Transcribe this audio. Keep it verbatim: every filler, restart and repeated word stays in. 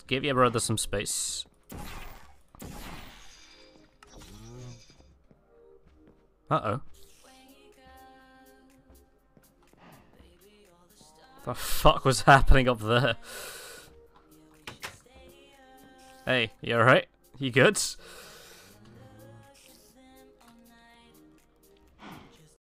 give your brother some space. Uh-oh. The fuck was happening up there? Hey, you alright? You good?